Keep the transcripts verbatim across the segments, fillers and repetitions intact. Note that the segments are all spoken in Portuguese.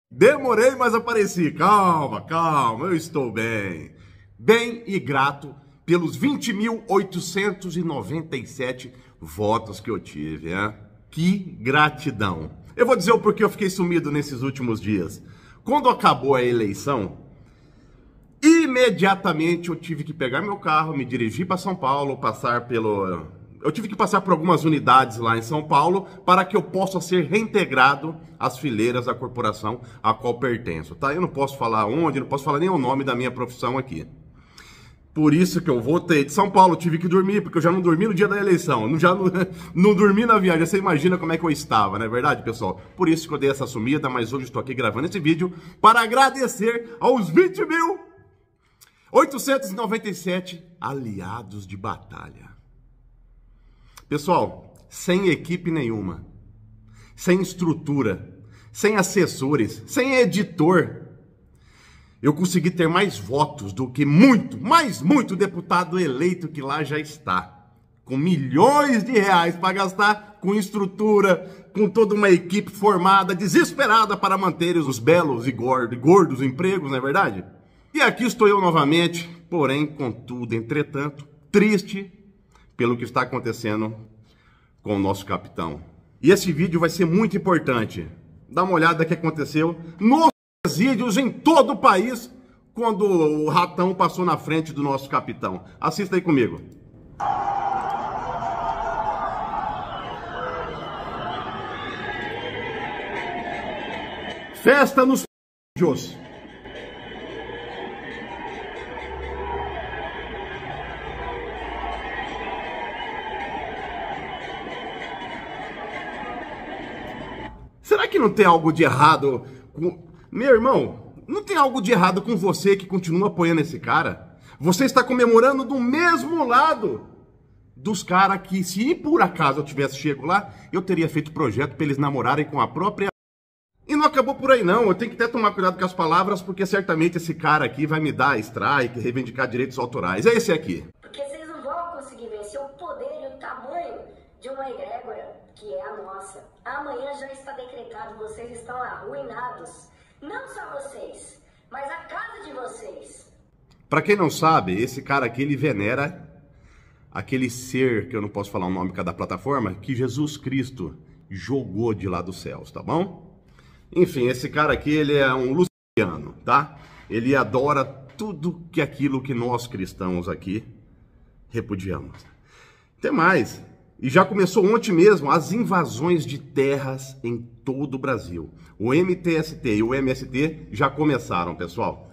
Demorei, mas apareci. Calma, calma, eu estou bem. Bem e grato pelos vinte mil oitocentos e noventa e sete votos que eu tive, né? Que gratidão. Eu vou dizer o porquê eu fiquei sumido nesses últimos dias. Quando acabou a eleição, imediatamente eu tive que pegar meu carro, me dirigir para São Paulo, passar pelo... Eu tive que passar por algumas unidades lá em São Paulo para que eu possa ser reintegrado às fileiras da corporação a qual pertenço, tá? Eu não posso falar onde, não posso falar nem o nome da minha profissão aqui. Por isso que eu voltei de São Paulo, tive que dormir, porque eu já não dormi no dia da eleição, não, já não, não dormi na viagem, você imagina como é que eu estava, não é verdade, pessoal? Por isso que eu dei essa sumida, mas hoje estou aqui gravando esse vídeo para agradecer aos vinte mil oitocentos e noventa e sete aliados de batalha. Pessoal, sem equipe nenhuma, sem estrutura, sem assessores, sem editor, eu consegui ter mais votos do que muito, mais muito deputado eleito que lá já está. Com milhões de reais para gastar, com estrutura, com toda uma equipe formada, desesperada para manter os belos e gordos, gordos empregos, não é verdade? E aqui estou eu novamente, porém, contudo, entretanto, triste pelo que está acontecendo com o nosso capitão. E esse vídeo vai ser muito importante. Dá uma olhada no que aconteceu nos presídios em todo o país quando o ratão passou na frente do nosso capitão. Assista aí comigo. Festa nos presídios. Será que não tem algo de errado com... Meu irmão, não tem algo de errado com você que continua apoiando esse cara? Você está comemorando do mesmo lado dos caras que, se por acaso eu tivesse chego lá, eu teria feito projeto para eles namorarem com a própria... E não acabou por aí não, eu tenho que até tomar cuidado com as palavras, porque certamente esse cara aqui vai me dar strike, reivindicar direitos autorais. É esse aqui. Porque vocês não vão conseguir vencer o poder e o tamanho de uma egrégora que é a nossa. Amanhã já está decretado, vocês estão arruinados. Não só vocês, mas a casa de vocês. Pra quem não sabe, esse cara aqui, ele venera aquele ser, que eu não posso falar o nome cada plataforma, que Jesus Cristo jogou de lá dos céus, tá bom? Enfim, esse cara aqui, ele é um luciano, tá? Ele adora tudo que aquilo que nós cristãos aqui repudiamos. Tem mais. E já começou ontem mesmo as invasões de terras em todo o Brasil. O M T S T e o M S T já começaram, pessoal.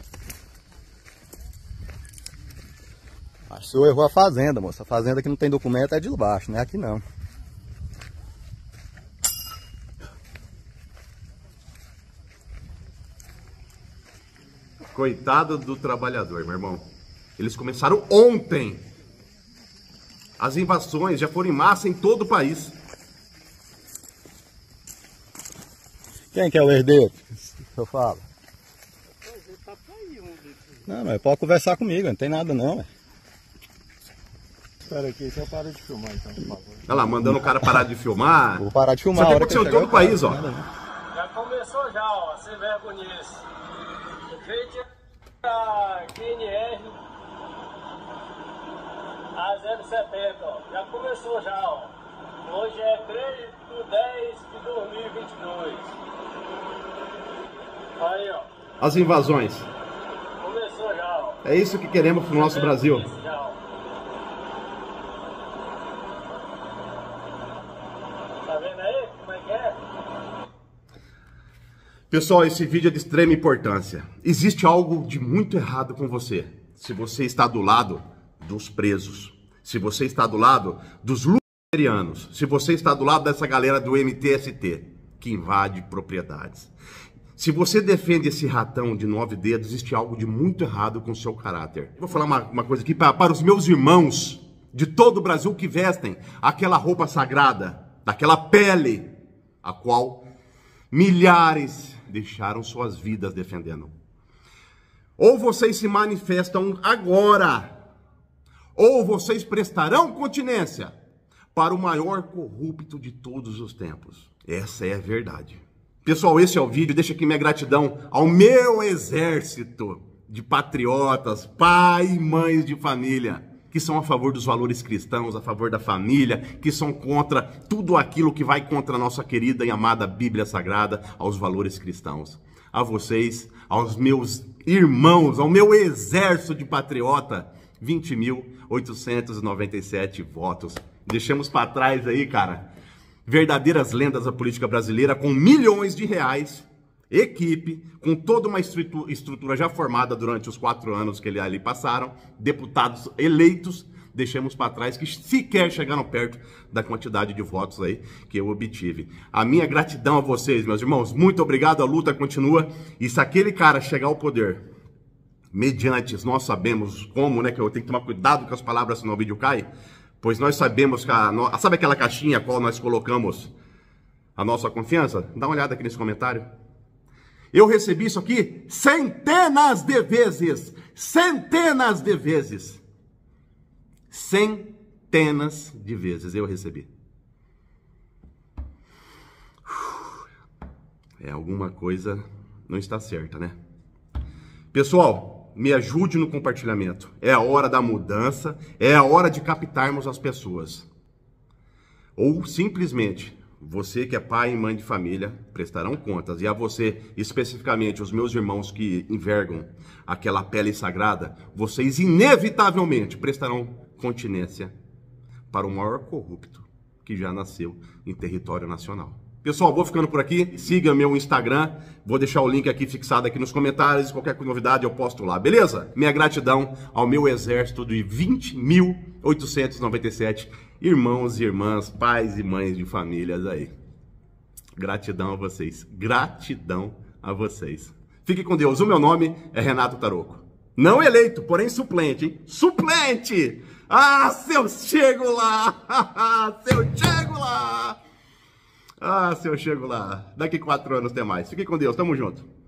Acho que o senhor errou a fazenda, moça. A fazenda que não tem documento é de baixo, não é aqui não. Coitado do trabalhador, meu irmão. Eles começaram ontem. As invasões já foram em massa em todo o país. Quem que é o herdeiro? Eu falo. Não, mas pode conversar comigo, não tem nada não. Véio. Espera aqui, só para de filmar então, por favor. Olha lá, mandando o cara parar de filmar. Vou parar de filmar. Isso aqui aconteceu em todo o país, ó. Já começou já, ó, sem vergonhice. Feito a Q N R a zero setenta, ó. Já começou já, ó. Hoje é três de dez de dois mil e vinte e dois. Aí, ó. As invasões. Começou já, ó. É isso que queremos pro nosso Brasil. Já, ó. Tá vendo aí como é que é? Pessoal, esse vídeo é de extrema importância. Existe algo de muito errado com você. Se você está do lado dos presos, se você está do lado dos lucerianos, se você está do lado dessa galera do M T S T, que invade propriedades. Se você defende esse ratão de nove dedos, existe algo de muito errado com o seu caráter. Vou falar uma, uma coisa aqui para, para os meus irmãos de todo o Brasil que vestem aquela roupa sagrada, daquela pele, a qual milhares deixaram suas vidas defendendo. Ou vocês se manifestam agora, ou vocês prestarão continência para o maior corrupto de todos os tempos. Essa é a verdade. Pessoal, esse é o vídeo. Deixa aqui minha gratidão ao meu exército de patriotas, pai e mães de família, que são a favor dos valores cristãos, a favor da família, que são contra tudo aquilo que vai contra a nossa querida e amada Bíblia Sagrada, aos valores cristãos. A vocês, aos meus irmãos, ao meu exército de patriota, vinte mil oitocentos e noventa e sete votos. Deixamos para trás aí, cara, verdadeiras lendas da política brasileira com milhões de reais, equipe, com toda uma estrutura já formada durante os quatro anos que ele ali passaram, deputados eleitos, deixamos para trás que sequer chegaram perto da quantidade de votos aí que eu obtive. A minha gratidão a vocês, meus irmãos, muito obrigado, a luta continua, e se aquele cara chegar ao poder, mediante, nós sabemos como, né, que eu tenho que tomar cuidado com as palavras senão o vídeo cai, pois nós sabemos que a, sabe aquela caixinha a qual nós colocamos a nossa confiança? Dá uma olhada aqui nesse comentário. Eu recebi isso aqui centenas de vezes, centenas de vezes, centenas de vezes eu recebi. É, alguma coisa não está certa, né? Pessoal, me ajude no compartilhamento. É a hora da mudança, é a hora de captarmos as pessoas. Ou simplesmente, você que é pai e mãe de família prestarão contas. E a você, especificamente, os meus irmãos que envergam aquela pele sagrada, vocês inevitavelmente prestarão continência para o maior corrupto que já nasceu em território nacional. Pessoal, vou ficando por aqui. Siga meu Instagram. Vou deixar o link aqui fixado aqui nos comentários. Qualquer novidade eu posto lá, beleza? Minha gratidão ao meu exército de vinte mil oitocentos e noventa e sete irmãos e irmãs, pais e mães de famílias aí. Gratidão a vocês. Gratidão a vocês. Fique com Deus. O meu nome é Renato Taroco. Não eleito, porém suplente, hein? Suplente! Ah, se eu chego lá! Se eu chego lá! Ah, se eu chego lá. Daqui quatro anos tem mais. Fique com Deus. Tamo junto.